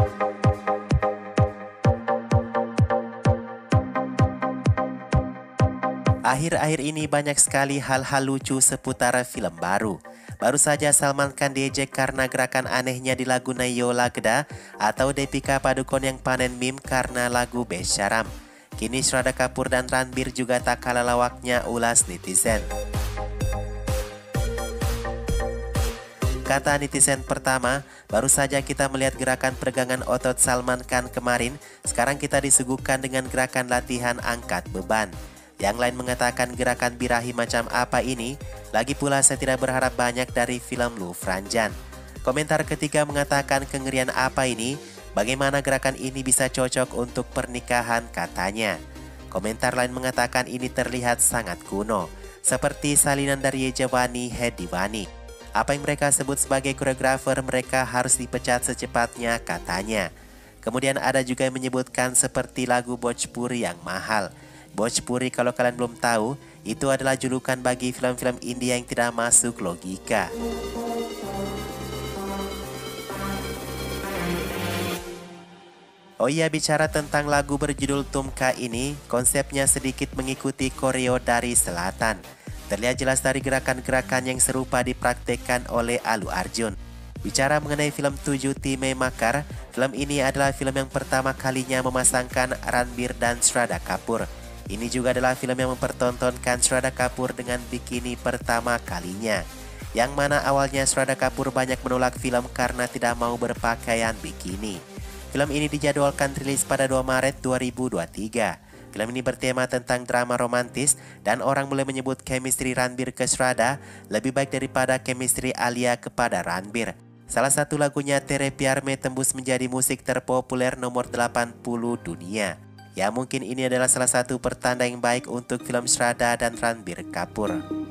Akhir-akhir ini banyak sekali hal-hal lucu seputar film baru. Baru saja Salman Khan diejek karena gerakan anehnya di lagu Nayo Lagda atau Deepika Padukone yang panen meme karena lagu Besharam. Kini Shraddha Kapoor dan Ranbir juga tak kalah lawaknya ulas netizen. Kata netizen pertama, baru saja kita melihat gerakan peregangan otot Salman Khan kemarin, sekarang kita disuguhkan dengan gerakan latihan angkat beban. Yang lain mengatakan gerakan birahi macam apa ini? Lagi pula saya tidak berharap banyak dari film Lu Franjan. Komentar ketiga mengatakan kengerian apa ini? Bagaimana gerakan ini bisa cocok untuk pernikahan katanya. Komentar lain mengatakan ini terlihat sangat kuno. Seperti salinan dari Yejawani Hediwani. Apa yang mereka sebut sebagai koreografer mereka harus dipecat secepatnya katanya. Kemudian ada juga yang menyebutkan seperti lagu Bhojpuri yang mahal. Bhojpuri kalau kalian belum tahu, itu adalah julukan bagi film-film India yang tidak masuk logika. Oh iya, bicara tentang lagu berjudul Tumka ini, konsepnya sedikit mengikuti koreo dari selatan. Terlihat jelas dari gerakan-gerakan yang serupa dipraktekkan oleh Allu Arjun. Bicara mengenai film 7 Time Makar, film ini adalah film yang pertama kalinya memasangkan Ranbir dan Shraddha Kapoor. Ini juga adalah film yang mempertontonkan Shraddha Kapoor dengan bikini pertama kalinya. Yang mana awalnya Shraddha Kapoor banyak menolak film karena tidak mau berpakaian bikini. Film ini dijadwalkan rilis pada 2 Maret 2023. Film ini bertema tentang drama romantis dan orang mulai menyebut chemistry Ranbir ke Shraddha lebih baik daripada chemistry Alia kepada Ranbir. Salah satu lagunya Tere Pyar Mein tembus menjadi musik terpopuler nomor 80 dunia. Ya mungkin ini adalah salah satu pertanda yang baik untuk film Shraddha dan Ranbir Kapoor.